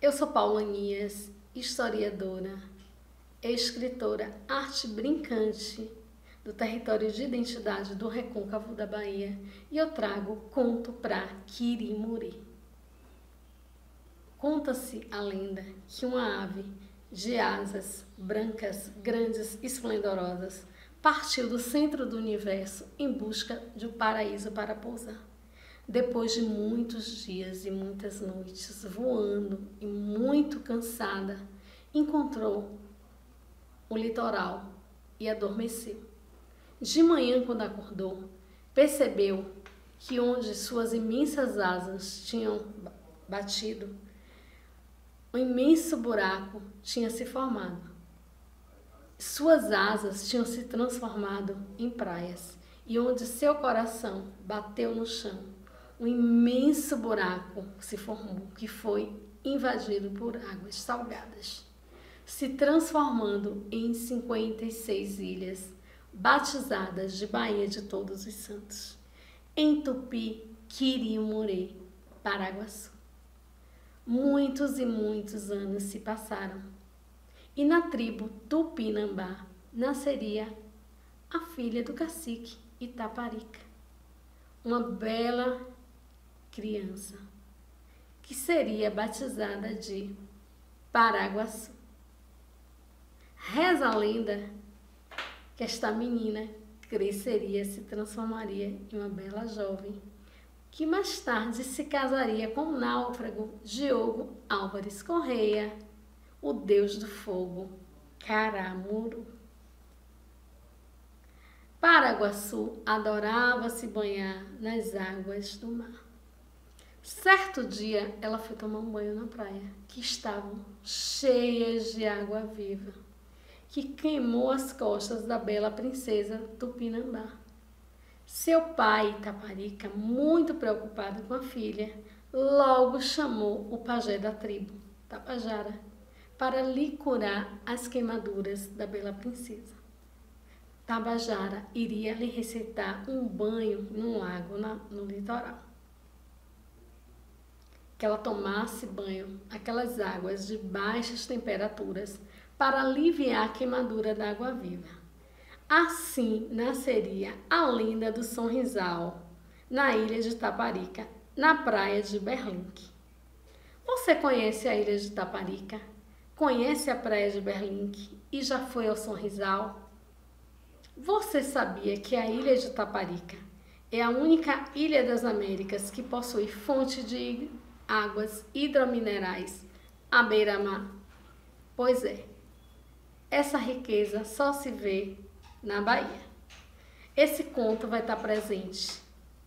Eu sou Paula Anias, historiadora, escritora arte brincante do território de identidade do Recôncavo da Bahia, e eu trago conto para Quirimuri. Conta-se a lenda que uma ave de asas brancas, grandes e esplendorosas partiu do centro do universo em busca de um paraíso para pousar. Depois de muitos dias e muitas noites voando e muito cansada, encontrou o litoral e adormeceu. De manhã, quando acordou, percebeu que onde suas imensas asas tinham batido, um imenso buraco tinha se formado. Suas asas tinham se transformado em praias, e onde seu coração bateu no chão, um imenso buraco se formou, que foi invadido por águas salgadas, se transformando em 56 ilhas, batizadas de Baía de Todos os Santos, em Tupi, Quirimuri, Paraguaçu. Muitos e muitos anos se passaram, e na tribo Tupinambá nasceria a filha do cacique Itaparica, uma bela criança que seria batizada de Paraguaçu. Reza a lenda que esta menina cresceria, se transformaria em uma bela jovem, que mais tarde se casaria com o náufrago Diogo Álvares Correia, o deus do fogo, Caramuru. Paraguaçu adorava se banhar nas águas do mar. Certo dia, ela foi tomar um banho na praia, que estavam cheias de água viva, que queimou as costas da bela princesa Tupinambá. Seu pai, Itaparica, muito preocupado com a filha, logo chamou o pajé da tribo, Tapajara, para lhe curar as queimaduras da bela princesa. Tabajara iria lhe receitar um banho num lago no litoral. Que ela tomasse banho aquelas águas de baixas temperaturas para aliviar a queimadura da água viva. Assim nasceria a lenda do Sonrisal, na ilha de Taparica, na praia de Berlinque. Você conhece a ilha de Taparica? Conhece a praia de Berlinque e já foi ao Sonrisal? Você sabia que a ilha de Taparica é a única ilha das Américas que possui fonte de águas hidrominerais à beira-mar? Pois é, essa riqueza só se vê na Bahia. Esse conto vai estar presente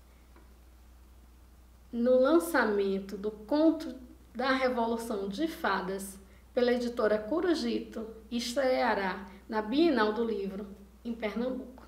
no lançamento do Conto da Revolução de Fadas pela editora Corujito e estreará na Bienal do Livro em Pernambuco.